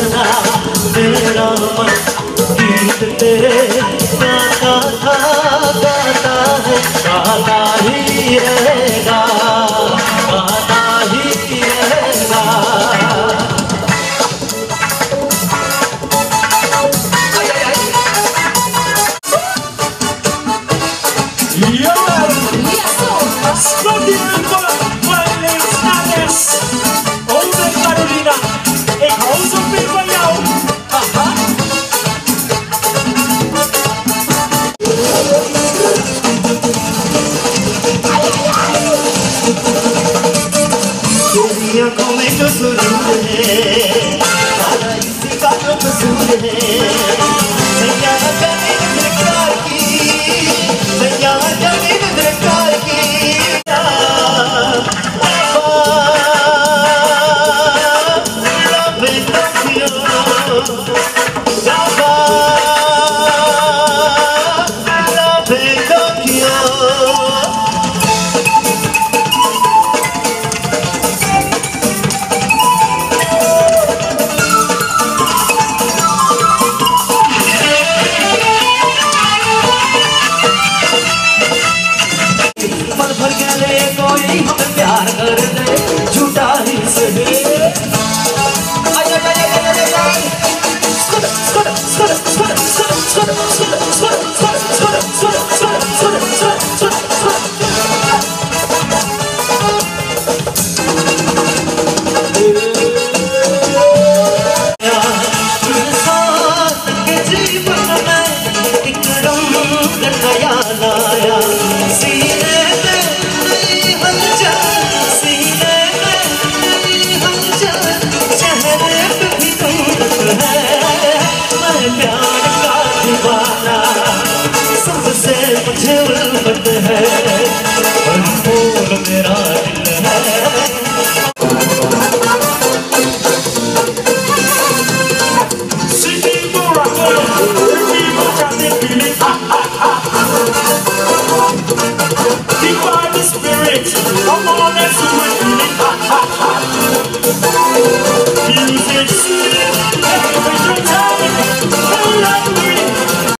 सजना मेरा मन गीत तेरे गाता था गाता है गाता ही रहेगा गाता ही रहेगा। आँखों में जो सुरूर है सारा इसी का तो कसूर है। सैया जमीन सरकार की सैया जमीन सरकार की प्यार कर दे झूठा ही सही। जीवन में एक रंग नया लाया सीने प्यार का दीवाना सबसे मुझे उल्फत है भरपूर मेरा दिल है। Music